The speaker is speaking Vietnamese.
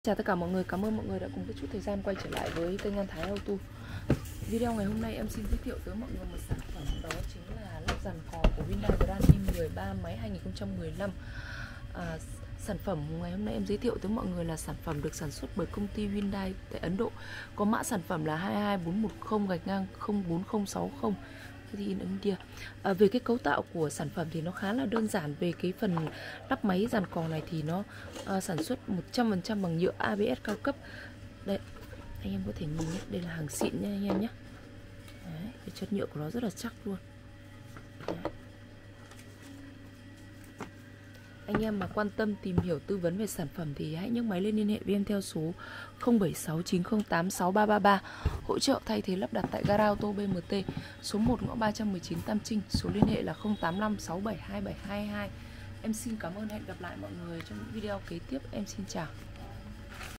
Chào tất cả mọi người, cảm ơn mọi người đã cùng một chút thời gian quay trở lại với kênh An Thái Auto. Video ngày hôm nay em xin giới thiệu tới mọi người một sản phẩm, đó chính là lắp dàn cò của Hyundai Grand i13 máy 2015. Sản phẩm ngày hôm nay em giới thiệu tới mọi người là sản phẩm được sản xuất bởi công ty Hyundai tại Ấn Độ. Có mã sản phẩm là 22410-04060 thì in India. Về cái cấu tạo của sản phẩm thì nó khá là đơn giản. Về cái phần lắp máy dàn cò này thì nó sản xuất 100% bằng nhựa ABS cao cấp. Đây, anh em có thể nhìn nhé, đây là hàng xịn nha anh em nhé. Đấy, cái chất nhựa của nó rất là chắc luôn. Đấy. Anh em mà quan tâm tìm hiểu tư vấn về sản phẩm thì hãy nhấc máy lên liên hệ với em theo số 0769086333, hỗ trợ thay thế lắp đặt tại gara ô tô BMT, số 1 ngõ 319 Tam Trinh, số liên hệ là 0856727222. Em xin cảm ơn, hẹn gặp lại mọi người trong những video kế tiếp. Em xin chào.